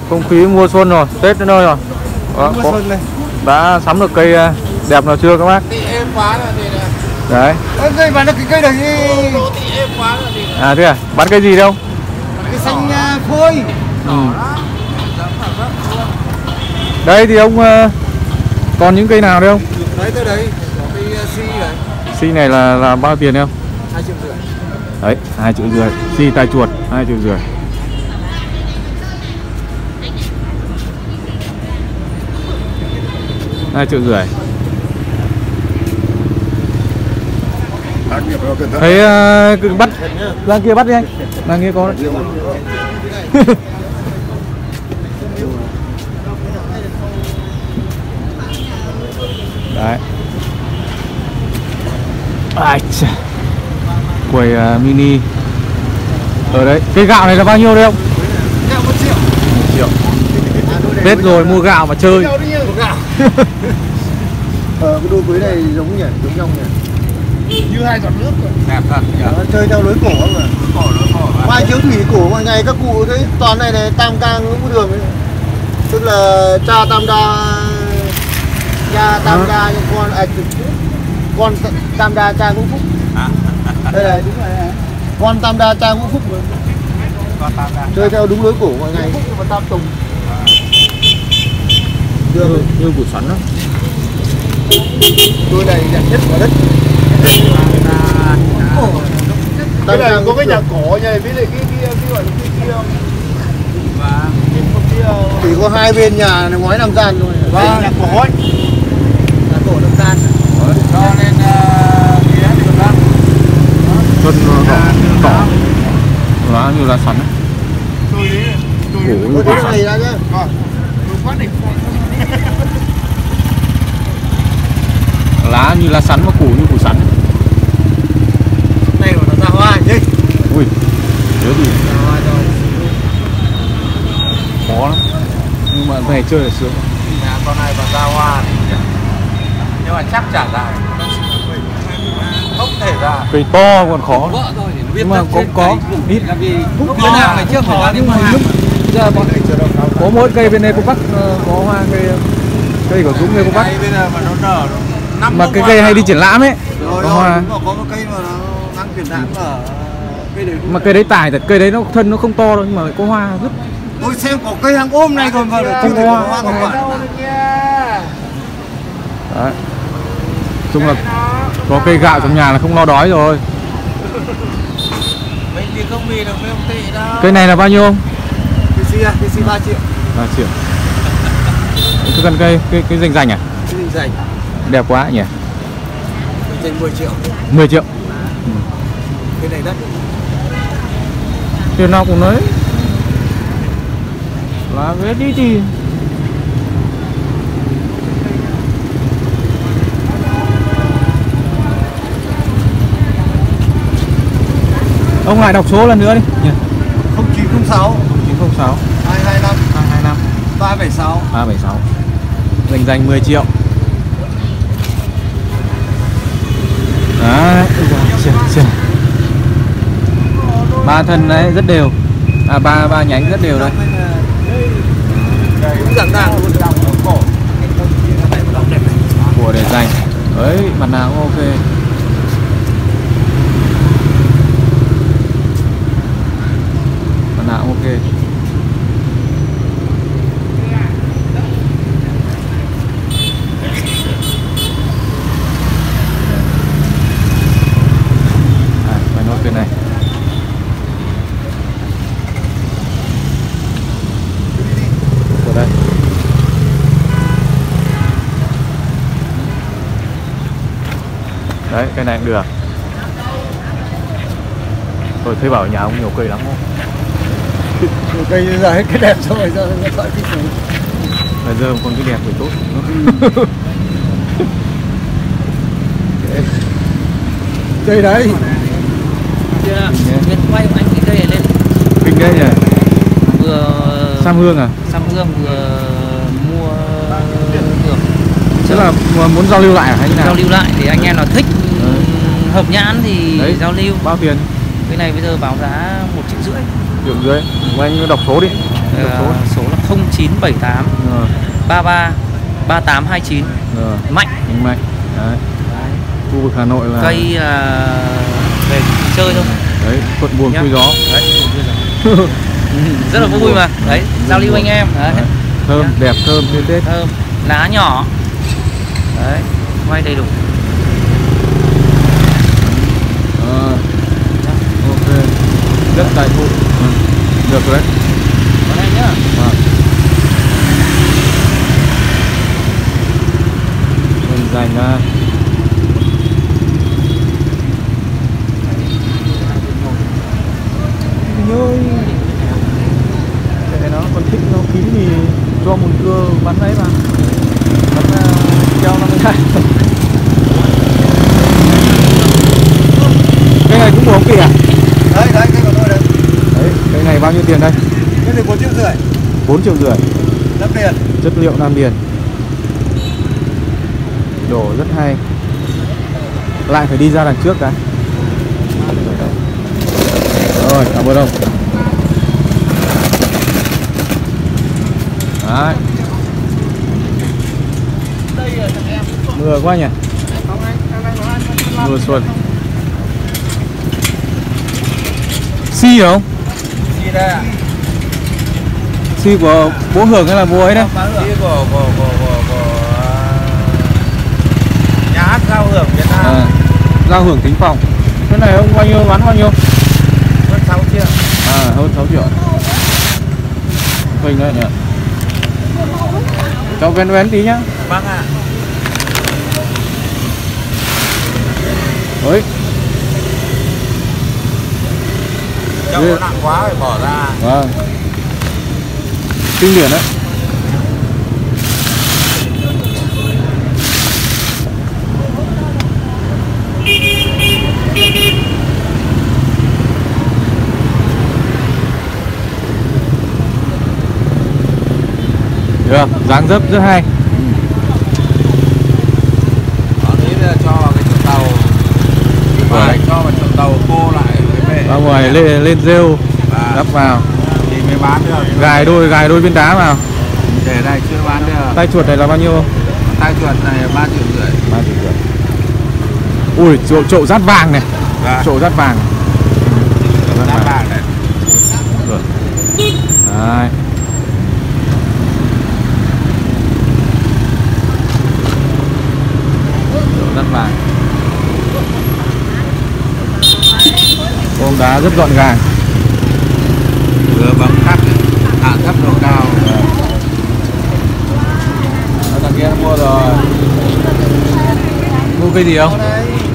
Không khí mùa xuân rồi, Tết đến nơi rồi. Đó, đã sắm được cây đẹp nào chưa các bác? Đấy. Bán được cái cây đấy. À thế à? Bán cây gì đâu? Cái xanh phôi. Đây thì ông còn những cây nào đấy không? Đấy tới đấy, có cây si đấy. Si này là bao tiền em? 2,5 triệu. Đấy, 2,5 triệu. Si tai chuột 2,5 triệu. Hai triệu rưỡi. Thấy bắt ra kia bắt đi anh. Ra kia có đấy. Đấy. Ai chà. Quầy mini. Ở đấy. Cây gạo này là bao nhiêu đấy không? Gạo 1 triệu. 1 triệu. Tết rồi mua gạo mà chơi. Cái đôi cưới này giống nhỉ, giống nhau nhỉ. Như 2 giọt nước rồi. Đẹp thật nhỉ. Chơi theo lối cổ không à? Lối cổ. Mai chiếu thủy cổ mọi ngày các cụ thấy toàn này này tam ca ngũ đường ấy. Tức là cha tam đa, cha tam đa nhưng con tam đa cha ngũ phúc. Đây này đúng rồi này. Con tam đa cha ngũ phúc rồi. Chơi theo đúng lối cổ mọi ngày. Phúc và tam tùng. Như củ xoắn đó. Đôi này đẹp nhất ở đất. Đây là có cái nhà cổ này với lại cái gọi là cái kia. Và chỉ có hai bên nhà này ngoái 5 gian thôi. Vâng, nhà cổ ấy. Nhà cổ 5 gian. Cho nên phía thì còn đang Xuân đỏ lá như lá sắn. Củ như củ sắn. Lá như lá sắn mà củ như củ sắn. Này mà nó ra hoa nhỉ? Ui, nhớ gì? Khó lắm. Nhưng mà về chơi là sướng. Con này mà ra hoa thì nhưng mà chắc chả ra. Không thể ra. Cây to còn khó. Nhưng mà cũng có ít. Cái nào ngày trước phải ra đến hoa. Giờ bọn có mỗi cây bên này cô Bắc có hoa cây của Dũng này cô Bắc. Bây giờ mà nó nở mà cái cây hay đi triển lãm ấy. Có hoa. Có một cây mà nó đang triển lãm ở cây đấy. Mà cây đấy tài thật, cây đấy nó thân nó không to đâu nhưng mà có hoa rất. Tôi xem có cây hàng ôm này còn vào không có hoa không quả. Đấy. Chung là có cây gạo trong nhà là không lo đói rồi. Mấy thì không vì được mấy ông tị đâu. Cây này là bao nhiêu không? Cây si 3 triệu. 3 triệu. Cái cần cây rành rành à? Cây rành. Đẹp quá nhỉ? Rành 10 triệu. 10 triệu. Cây này đắt. Tiền nào cũng lấy. Lá vế đi thì ông lại đọc số lần nữa đi nhỉ? 0906 906 225 225 376 376. Dành 10 triệu. Đấy, ba thân đấy rất đều. À ba nhánh rất đều đây. Cũng giảm đàng luôn. Của để dành. Đấy, mặt nào cũng ok. Mặt nào cũng ok. Phải nốt cái này. Của đây. Đấy, cái này cũng được. Tôi thấy bảo nhà ông nhiều cây lắm không? Nhiều cây giờ hết cái đẹp rồi, giờ nó gọi cái gì? Bây giờ còn cái đẹp thì tốt. Cây đấy. Bên quay của anh cái cây này lên. Kinh đấy nhỉ? Vừa Sam hương à? Sam hương vừa mua được. Tức là muốn giao lưu lại à hay như nào? Giao lưu lại thì anh em nào thích hợp nhãn thì đấy, giao lưu. Bao tiền? Cái này bây giờ báo giá 1,5 triệu. 1,5 triệu. Anh đọc số đi. Đọc số là 0978 33 3829. Mạnh. Mạnh. Đấy. Khu vực Hà Nội là Cây về chơi thôi. Đấy, thuận buồm xuôi gió. Đấy, rất là vui mà. Đấy, giao lưu anh em. Đấy. Thơm, Nhá. đẹp, thơm, tươi tết. Thơm, lá nhỏ. Đấy, quay đầy đủ. Ok. Rất đại thụ. Được rồi đấy. Còn đây nhá. Mình dành ra. Nhơi. Cái nó còn thích nó kín thì cho một cưa bắn ấy mà. Bắn treo 52. Cái này cũng 1 tỷ à? Đấy, cái của tôi đấy. Đấy, cái này bao nhiêu tiền đây? Cái này 4,5 triệu. 4,5 triệu. Nam Điền. Chất liệu Nam Điền. Đổ rất hay. Lại phải đi ra đằng trước cái. Rồi, cảm ơn ông. Đấy. Mưa quá nhỉ. Mưa xuân. Xi không? Xi đây à? Xi của bố Hưởng hay là bố ấy đấy? Xi của nhà hát giao hưởng Việt Nam. Giao hưởng Thính Phòng. Cái này ông bao nhiêu, bán bao nhiêu? Hơn 6 triệu. Hơn 6 triệu. Phình đấy nhỉ. Cho ven tí nhá. Vâng ạ. Ôi. Cho nó nặng quá phải bỏ ra. Vâng. Kinh điển đấy. Được, dáng dấp rất hay. Đó đấy là cho vào cái chỗ tàu. Phải cho vào chỗ tàu khô lại mới về. Ra ngoài lên rêu đắp vào thì mới bán được. Gài đôi viên đá vào. Để này chưa bán được. Tay chuột này là bao nhiêu? Tay chuột này 3,5 triệu. 3,5 triệu. Ui, chậu rát vàng này. Chậu rát vàng. Rát vàng này. Được. Đấy. Chậu rát vàng. Ôm đá rất gọn gàng. Vừa bấm thấp, hạ thấp độ cao. Thằng kia mua rồi. Mua cây gì không?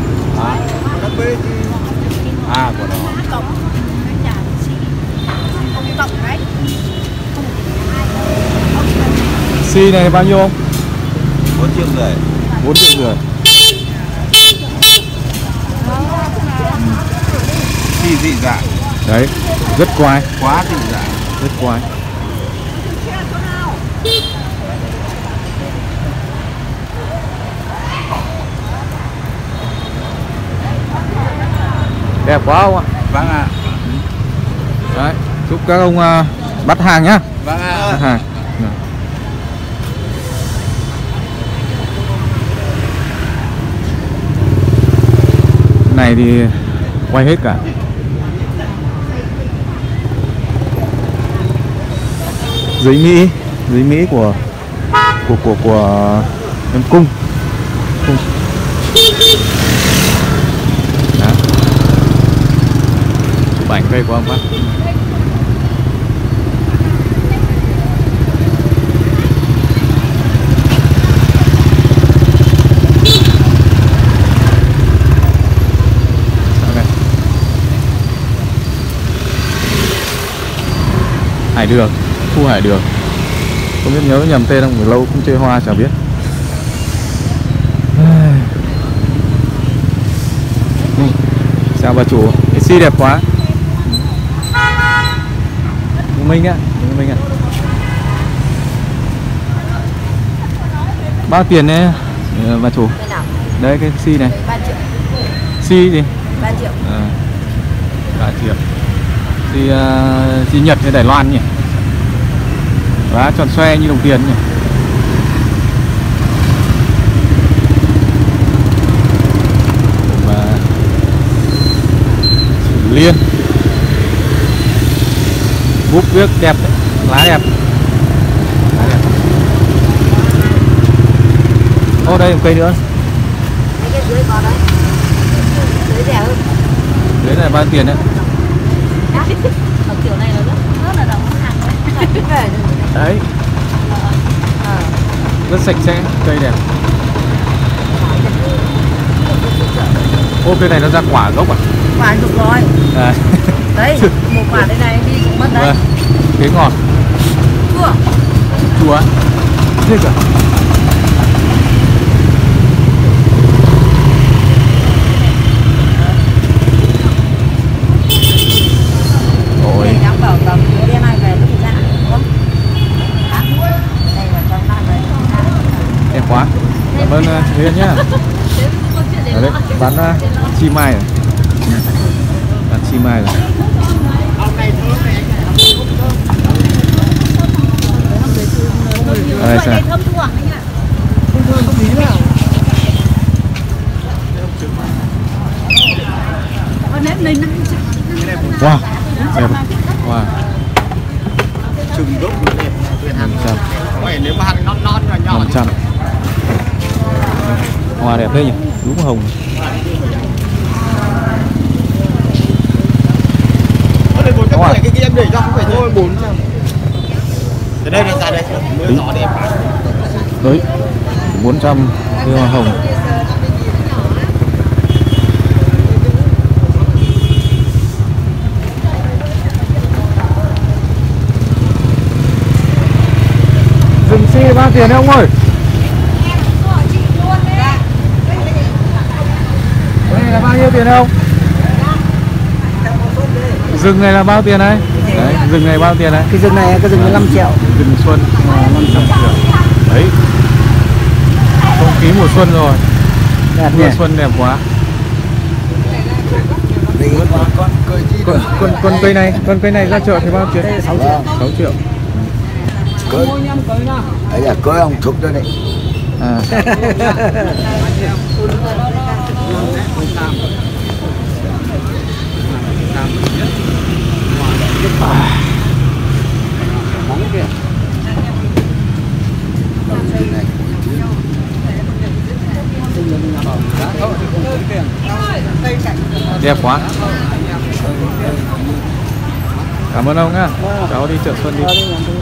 Của nó. Xi này bao nhiêu không? 4,5 triệu. 4,5 triệu. Xi dị dạng. Đấy, rất quái. Quá dị dạng. Rất quái. Đẹp quá không ạ? Vâng ạ. Đấy, chúc các ông bắt hàng nhá. Vâng ạ. Bắt hàng. Này thì quay hết cả. Giấy Mỹ của em Cung. Đó. Chụp ảnh cây của ông bác. Hải Đường, khu Hải Đường. Không biết nhớ nhầm tên không, người lâu cũng chơi hoa chả biết. Chào bà chủ, cái xi đẹp quá. Minh á, Minh à. Bao tiền đấy bà chủ? Đấy cái xi này. 3 triệu. Xi gì? 3 triệu. 3 triệu. Xi Nhật hay Đài Loan nhỉ? Lá tròn xoe như đồng tiền nhỉ. Và liên bút viết đẹp đấy. Lá đẹp. Lá đẹp. Ô đây một cây nữa. Cái dưới có đấy. Dưới rẻ hơn. Dưới này bao nhiêu tiền đấy? Ở kiểu này nó rất là đồng hàng đấy. Đấy. Rất sạch sẽ, cây đẹp. Ô cây này nó ra quả gốc à? Quả rụng rồi. À. Đấy, một quả đây này đi rụng mất đấy. Vâng. Thế ngọt. Chua. Chua á? Thế cả. Ôi. Nhắm vào tầm đêm nay về lúc ra. Đây là trong năm đấy. Đẹp quá. Cảm ơn chị Huyền nhá. Ở đấy, bán chi mai rồi. Bán chi mai rồi. Đây sao? Wow, đẹp. Wow. Trừng gốc đẹp. 500. Vậy nếu mà hạt non non nhỏ nhỏ 500. Hoa đẹp thế nhỉ? Đúng hồng. Đây 400 cái kia em để cho không phải thôi 400. Từ đây ra đây, mưa gió đẹp. Đấy. 400 cây hoa hồng. Dừng xe bao tiền đấy ông ơi? Cái này là bao nhiêu tiền không? Rừng này là bao tiền đấy? Đấy, rừng này bao tiền đấy? Cái rừng này, cái rừng là 5 triệu. Rừng xuân 500 triệu. Đấy. Không khí mùa xuân rồi. Đẹp Mùa nhỉ? xuân đẹp quá. Con cây này ra chợ thì bao tiền? 6 triệu. 6 triệu. Đấy là cưới ông thúc đó đấy. À. Đẹp quá. Cảm ơn ông nhá. Cháu đi chợ xuân đi.